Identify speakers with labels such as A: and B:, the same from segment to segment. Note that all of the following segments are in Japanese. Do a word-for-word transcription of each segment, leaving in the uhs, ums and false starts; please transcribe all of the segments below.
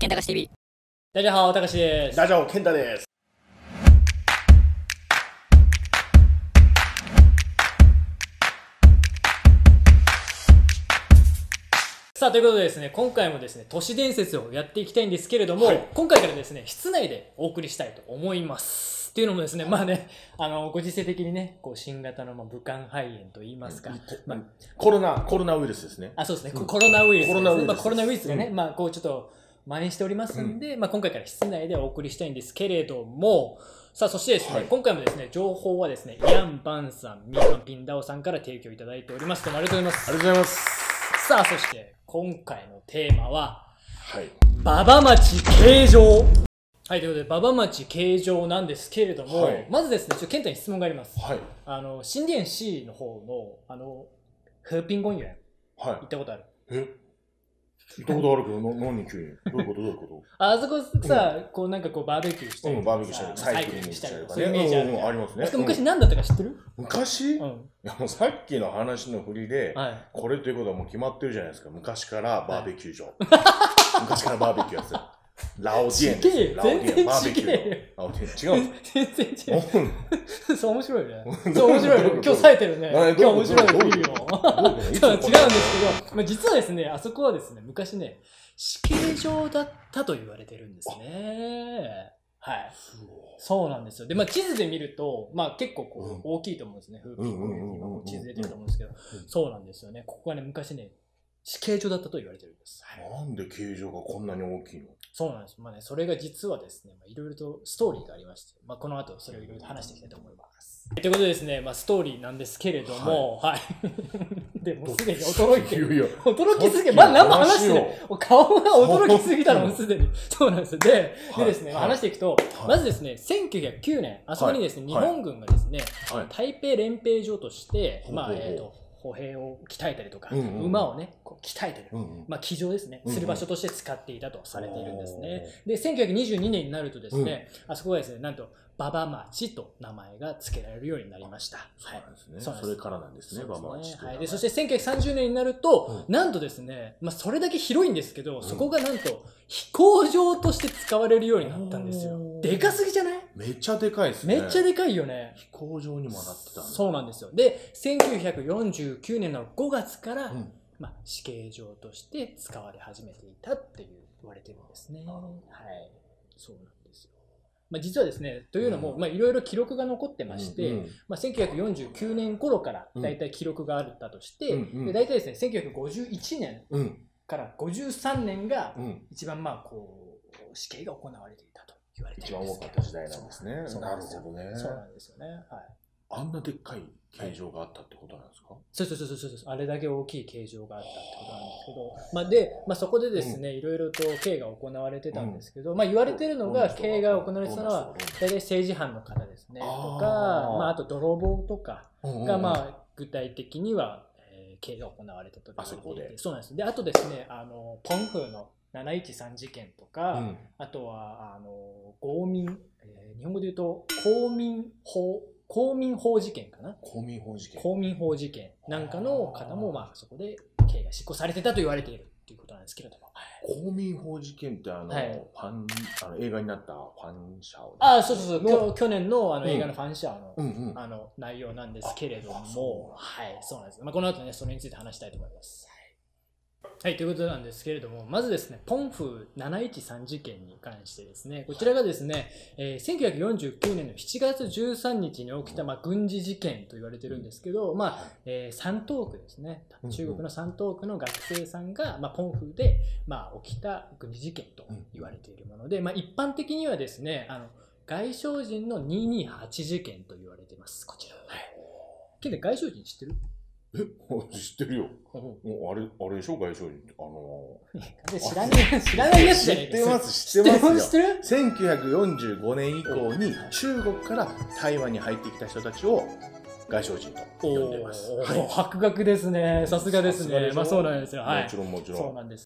A: 健太かし ティービー。大家好，たかしです。
B: 大家好，健太です。
A: さあ、ということでですね、今回もですね、都市伝説をやっていきたいんですけれども、
B: はい、
A: 今回からですね、室内でお送りしたいと思います。っていうのもですね、まあね、あの、ご時世的にね、こう、新型のまあ武漢肺炎といいますか、うんまあ、
B: コロナ、コロナウイルスですね。
A: あ、そうですね、
B: うん、
A: コロナウイルスですね。
B: コロナウイルス
A: まあ、コロナウイルスがね、
B: うん、
A: まあ、こう、ちょっと、蔓延しておりますんで、うん、まあ、今回から室内でお送りしたいんですけれども、さあ、そしてですね、はい、今回もですね、情報はですね、ヤン・バンさん、ミーカン・ピンダオさんから提供いただいております。どうもありがとうございます。
B: ありがとうございます。
A: さあ、そして、今回のテーマは、
B: はい。
A: 馬場町形状。はい、ということで、馬場町形状なんですけれども、はい、まずですね、ちょっと健太に質問があります。はい。あの、新店市の方の、あの、和平公園。はい。行ったことある？
B: え行ったことあるけど、な、何急にどういうことどういうこと
A: あそこさ、うん、こうなんかこうバーベキューしたり、うん、
B: バーベキューしたり、サイクリングしたりとか、そういう
A: イメージある、ね
B: うん、ありますね。
A: あそこ昔何だったか知ってる？
B: 昔、うん、いやもうさっきの話の振りで、はい、これということはもう決まってるじゃないですか。昔からバーベキュー場。はい、昔からバーベキューやつ。ラオディエンです。ラオディエン、バーベキューの。ラオディエン。違う。全然違う。そう、面白いね。そう、面白いね。今日冴えてるね。今日面白いのいいよ。違うんですけど、まあ、実はですね、あそこはですね、昔ね、死刑場だったと言われてるんですね。はい。そうなんですよ。で、まあ、地図で見ると、まあ、結構こう、大きいと思うんですね。風景公園今地図出てると思うんですけど、そうなんですよね。ここがね、昔ね、死刑場だったと言われてるんです。 なんで形状がこんなに大きいの？
A: そうなんです。まあね、それが実はですね、いろいろとストーリーがありまして、まあ、この後それをいろいろと話していきたいと思います。ということでですね、まあ、ストーリーなんですけれども、はい。はい、でもすでに驚いてる。いやいや驚きすぎ、まあ何も話してない。顔が驚きすぎたのもすでに。そうなんです。で、はい、でですね、まあ、話していくと、はい、まずですね、せんきゅうひゃくきゅうねん、あそこにですね、はい、日本軍がですね、はい、台北練兵場として、まあ、えっと、歩兵を鍛えたりとか、うんうん、馬をね、こう鍛えてる、うんうん、まあ、騎乗ですね、する場所として使っていたとされているんですね。で、せんきゅうひゃくにじゅうにねんになるとですね、うん、あそこがですね、なんと、馬場町と名前が付けられるようになりました。
B: そうなんですね。はい、それからなんですね、馬場町と。
A: はい。で、そしてせんきゅうひゃくさんじゅうねんになると、うん、なんとですね、まあ、それだけ広いんですけど、うん、そこがなんと、飛行場として使われるようになったんですよ。でかすぎじゃない？
B: めっちゃでかいですね。
A: めっちゃでかいよね。
B: 飛行場にもなってたんだ。
A: そうなんですよ。で、せんきゅうひゃくよんじゅうきゅうねんのごがつから、うん、まあ、死刑場として使われ始めていたっていう言われてるんですね。はい。そうなんですよ。まあ、実はですね、というのも、まあ、いろいろ記録が残ってまして、うんうん、まあ、せんきゅうひゃくよんじゅうきゅうねん頃から大体記録があったとして、うんうん、で大体ですね、せんきゅうひゃくごじゅういちねんからごじゅうさんねんが一番まあこう死刑が行われていたと言われているんですけど。
B: 一番多かった時代なんですね。なるほどね。
A: そうなんですよね。はい。
B: あんなでっかい形状があったってことなんですか？
A: そうそうそうそうそう。あれだけ大きい形状があったってことなんですけど、まあで、まあそこでですね、いろいろと刑が行われてたんですけど、うん、まあ言われてるのが、刑が行われてたのは、大体政治犯の方ですね、とか、まああと泥棒とかが、まあ具体的には、えー、刑が行われたと言われていて、そうなんです。で、あとですね、あの、ポンフーのなないちさん事件とか、うん、あとは、あの、豪民、えー、日本語で言うと、公民法、公民法事件かな
B: 公民法事件
A: 公民法事件なんかの方も、まあ、そこで刑が執行されてたと言われているということなんですけれども。
B: 公民法事件ってあの、はい、ファンあの映画になったファンシャオ
A: ああ、そうそうそう。去年のあの映画のファンシャオの、うんうんうん、あの内容なんですけれども、はい、そうなんです。まあ、この後ね、それについて話したいと思います。はい、ということなんですけれども、まずですね、ポンフーなないちさん事件に関してですね、こちらがですね、えー、せんきゅうひゃくよんじゅうきゅうねんのしちがつじゅうさんにちに起きた、まあ、軍事事件と言われてるんですけど、まあ、えー、山東区ですね、中国の山東区の学生さんが、まあ、ポンフーで、まあ、起きた軍事事件と言われているもので、まあ、一般的にはですね、あの、外省人のにひゃくにじゅうはち事件と言われています。こちら。はい。ケンタ、外省人知ってる？
B: え、知ってるよ。もうあれ、あれでしょ、外省人って。あの
A: ー、知らない、知らないやつじゃねえか。
B: 知ってます、知ってますよ。
A: 知ってる？
B: せんきゅうひゃくよんじゅうごねん以降に中国から台湾に入ってきた人たちを外省人と呼んでます。
A: はい、博学ですね。さすがですね。まあそうなんですよ。はい。
B: もちろんもちろん。
A: そうなんです。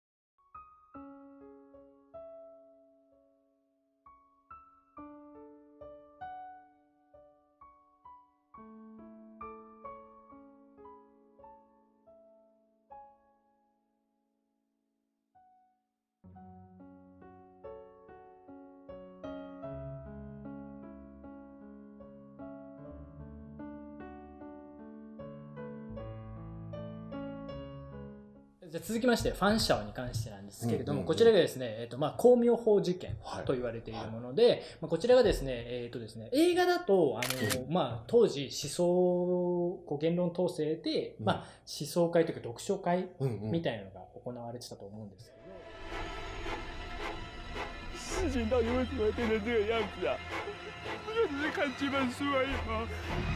A: じゃ続きまして、ファンシャオに関してなんですけれども、こちらがですね、えっと、まあ、光明法事件と言われているもので、はいはい、まあ、こちらがですね、えっとですね、映画だと、あの、うん、まあ、当時、思想、こう言論統制で、うん、まあ、思想会というか読書会みたいなのが行われてたと思うんですけど。
C: 事情到底为什么会变成这个样子啊？不就只是看几本书而已吗？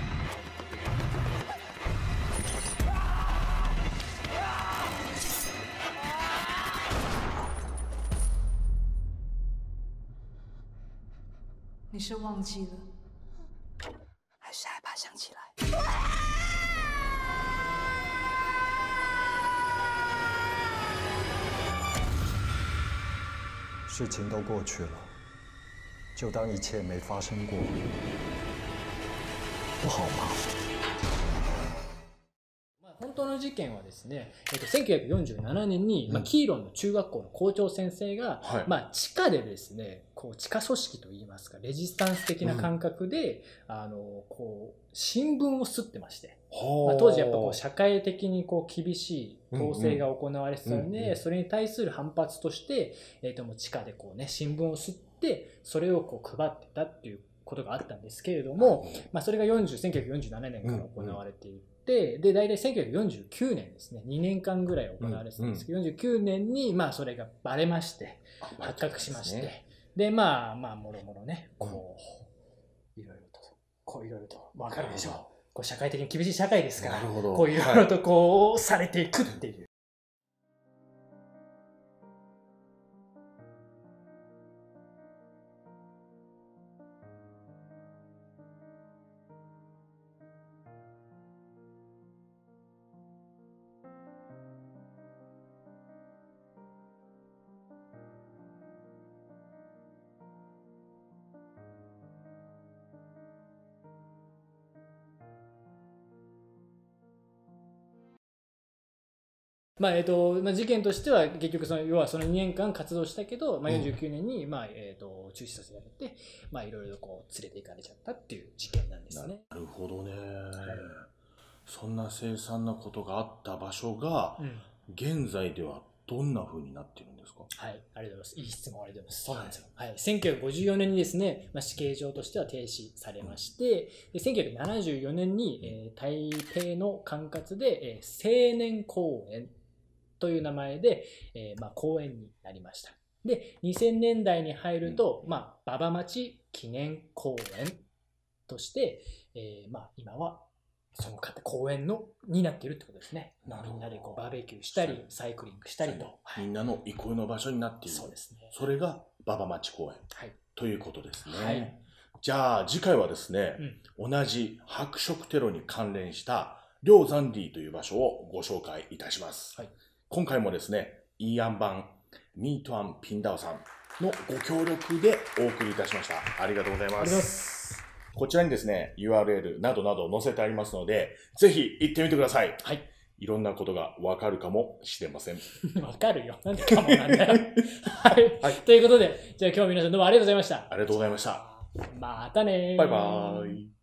D: 你是忘记了，还是害怕想起来？
E: 事情都过去了，就当一切没发生过，不好吗？
A: 本当の事件はですね、えっと、せんきゅうひゃくよんじゅうななねんに、うん、まあ、キーロンの中学校の校長先生が、はい、まあ、地下でですね、こう地下組織といいますか、レジスタンス的な感覚で、うん、あの、こう、新聞を刷ってまして、まあ、当時やっぱこう社会的にこう厳しい統制が行われてたので、うんうん、それに対する反発として、えっと、もう地下でこうね、新聞を刷って、それをこう配ってたっていうことがあったんですけれども、まあ、それがよんじゅう、せんきゅうひゃくよんじゅうななねんから行われていて、で、大体せんきゅうひゃくよんじゅうきゅうねんですね、にねんかんぐらい行われてたんですけど、うんうん、よんじゅうきゅうねんに、まあ、それがバレまして、発覚しまして、ね、で、まあ、まあ、もろもろね、こう、いろいろと、こう、いろいろと、わかるでしょう。こう、社会的に厳しい社会ですから、こう、いろいろとこう、されていくっていう。まあえーとまあ、事件としては結局その要はそのにねんかん活動したけど、まあ、よんじゅうきゅうねんに、まあえーと中止させられて、まあ、いろいろこう連れて行かれちゃったっていう事件なんですね。
B: なるほどね、はい、そんな凄惨なことがあった場所が、うん、現在ではどんな風になっているんですか？
A: はい、ありがとうございます。いい質問ありがとうございます。そうなんですよ。はい、せんきゅうひゃくごじゅうよねんにですね、まあ、死刑状としては停止されまして、うん、でせんきゅうひゃくななじゅうよねんに、えー、台北の管轄で、えー、青年公園という名前で、えーまあ、公園になりました。で、にせんねんだいに入ると、うん、まあ、馬場町記念公園として、えーまあ、今はその公園のになっているってことですね。まあ、みんなでこうバーベキューしたり、サイクリングしたりと。
B: みんなの憩いの場所になっている。
A: そうですね。
B: それが馬場町公園、
A: はい、
B: ということですね。
A: はい、
B: じゃあ次回はですね、うん、同じ白色テロに関連した梁山里という場所をご紹介いたします。はい、今回もですね、イーアン版ミートアンピンダオさんのご協力でお送りいたしました。ありがとうございます。
A: ありがとうございます。
B: こちらにですね、ユーアールエル などなど載せてありますので、ぜひ行ってみてください。
A: はい。
B: いろんなことがわかるかもしれません。
A: わかるよ。なんでかもなんだよ。はい、はい。ということで、じゃあ今日は皆さんどうもありがとうございました。
B: ありがとうございました。
A: またねー。
B: バイバーイ。